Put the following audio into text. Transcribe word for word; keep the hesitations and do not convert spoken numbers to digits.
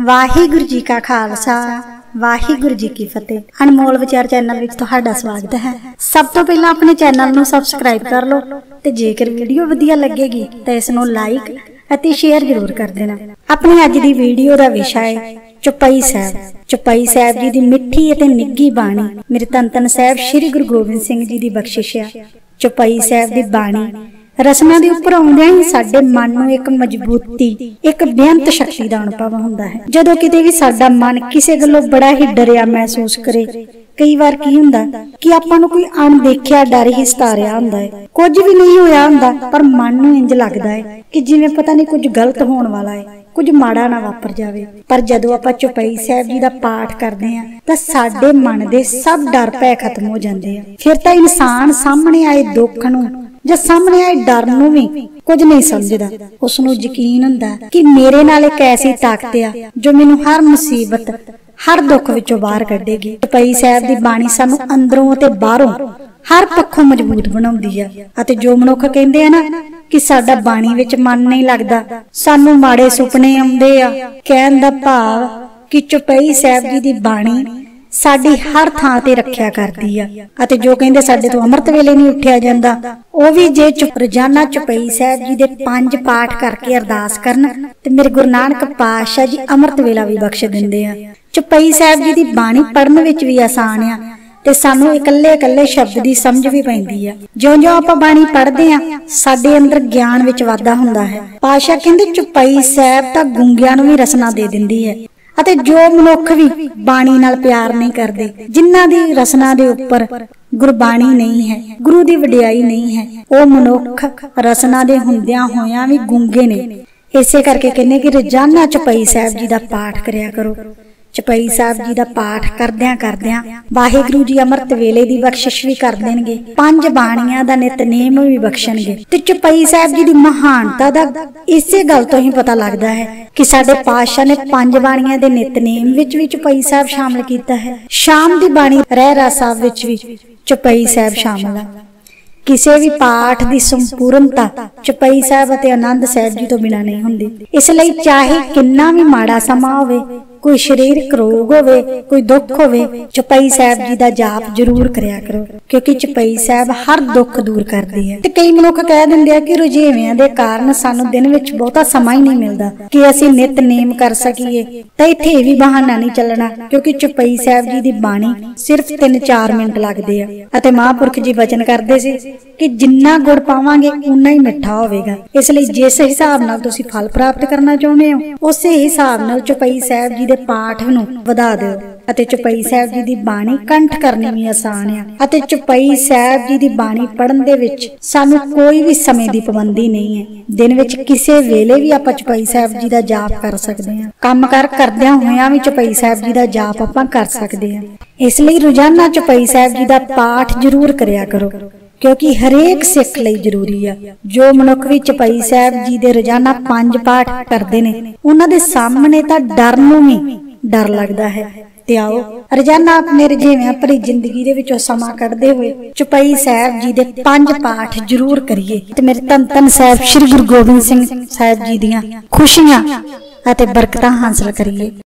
वाहिगुरु जी का खालसा वाहिगुरु जी की फतेह। अनमोल विचार चैनल विच तुहाडा स्वागत है। सब तो पहला अपने चैनल नूं सबसक्राइब कर लो ते जेकर वीडियो वधिया लगेगी तो इसनूं लाइक अते शेयर जरूर कर देना। अपनी अज दी वीडियो दा विषय है चौपाई साहब। चौपाई साहब जी दी मिठी अते निੱघी बाणी मेरे धन धन साहब श्री गुरु गोबिंद सिंह जी दी बख्शिश है। चौपाई साहब दी बाणी रसना दे उपर आउंदियां ही साडे मन नूं एक मजबूती एक बेअंत शक्ति दा अनुभव हुंदा है। जदों किते भी साडा मन किसी गल्लों बड़ा ही डरिया महसूस करे, कई बार की हुंदा कि आपां नूं कोई अणदेखिया डर ही सतारिया हुंदा है। कुछ भी नहीं होया हुंदा पर मन नूं इंज लगदा है कि जिवें पता नहीं कुछ गलत होण वाला है, कुछ माड़ा ना वापर जावे। पर जदों आपां चौपाई साहब जी दा पाठ करदे हां तां साडे मन दे सब डर भै खत्म हो जांदे आ। फिर तां इंसान सामने आए दुख नूं ਜਾਂ सामने आए डर नूं भी कुछ नहीं समझदा। उसनूं यकीन हुंदा कि मेरे नाल एक ऐसी ताकत आ जो मैनूं हर मुसीबत हर दुख विचों बाहर कढेगी। चौपाई साहब दी बाणी सानूं अंदरों ते बाहरों हर पक्षों मजबूत बनाउंदी आ। अते जो मनुख कहंदे आ ना कि साडा बाणी विच मन नहीं लगदा, सानूं माड़े सुपने आउंदे आ, कहण दा भाव कि चौपाई साहब जी दी बाणी साडी हर थां ते रखिया करदी आ। अते जो कहंदे साडे तो अमृत वेले नहीं उठिया जांदा, ओ भी जे रोजाना चौपाई साहब जी दे पंज पाठ करके अरदास करन ते मेरे गुरु नानक पातशाह जी अमृत वेला भी बख्श दिंदे आ। चौपाई साहब जी दी बाणी पढ़न विच भी आसान आ ते सानूं इकल्ले इकल्ले शब्द दी समझ भी पैंदी आ। जिउं-जिउं आपां बाणी पढ़दे आ साडे अंदर ज्ञान विच वाधा हुंदा है। पातशाह कहंदे चौपाई साहब तां गूंगिਆਂ ਨੂੰ भी रसना दे दिंदी है। अते जो मनुख भी बाणी नाल प्यार नहीं करते, जिन्हां दी रसना दे उपर गुरबाणी नहीं है, गुरु दी वडियाई नहीं है, वो मनुख रसना दे हुंदियां होयां भी गूंगे ने। इसे करके कहने कि रोजाना चौपाई साहब जी दा पाठ करया करो। चौपाई साहब जी दा पाठ करदियां करदियां वाहिगुरु जी अमृत वेले दी बख्शिश भी कर देणगे, पंज बाणियां दा नितनेम भी बख्शणगे। ते चौपाई साहब जी दी महानता दा इसे गल तो ही पता लगदा है कि साडे पातशाह ने पंज बाणियां दे नितनेम विच भी चौपाई साहब शामिल कीता है। शाम दी बाणी रहरास साहब विच भी चौपाई साहब शामिल है। किसी भी पाठ की संपूर्णता चौपाई साहब अते आनंद साहब जी तो बिना नहीं हुंदी। इसलिए चाहे किन्ना भी माड़ा समा होवे, कोई शरीरक रोग होवे, कोई दुख होवे, चौपाई साहब जी दा जाप जरूर करया करो क्योंकि चौपाई साहब हर दुख दूर करदी है। ते कई मनुख कह दिंदे आ कि रुझेवियां दे कारण सानू दिन विच बहुता समा ही नहीं मिलदा कि असीं नितनेम कर सकीए। तां इत्थे इह भी बहाना नहीं चलना क्योंकि चौपाई साहब जी दी बाणी सिर्फ तीन चार मिनट लगदे आ। अते महापुरख जी वचन करदे सी कि जिन्ना गुड़ पावांगे उन्ना ही मिठा होवेगा। इसलिए जिस हिसाब नाल तुसीं फल प्राप्त करना चाहुंदे हो उसे हिसाब नाल चौपाई साहब जी दे पाठ नूं वधा दिओ। अते चौपाई साहब जी दी बाणी कंठ करनी भी आसान है। अते चौपाई साहब जी दी बाणी पढ़न दे विच सानू कोई भी समय दी पाबंदी नहीं है। दिन विच किसे वेले भी आपां चौपाई साहब जी दा जाप कर सकदे हां। काम कर करदियां होइयां भी चौपाई साहब जी दा जाप आपां कर सकदे हां। इसलिए रोजाना चौपाई साहब जी दा पाठ जरूर करया करो क्योंकि हरेक सिख लई जरूरी है। जो मनुख भी चौपाई साहब जी दे रोजाना पंज पाठ करदे ने उन्हां दे सामने तां डर नूं भी डर लगदा है। ते आओ रोजाना अपने रजेवियां भरी जिंदगी दे विचों समा कढदे होए चौपाई साहब जी दे पंज पाठ जरूर करिए ते मेरे धन धन साहब श्री गुरु गोबिंद सिंह साहब जी दियां खुशियां अते बरकतां हासिल करिए।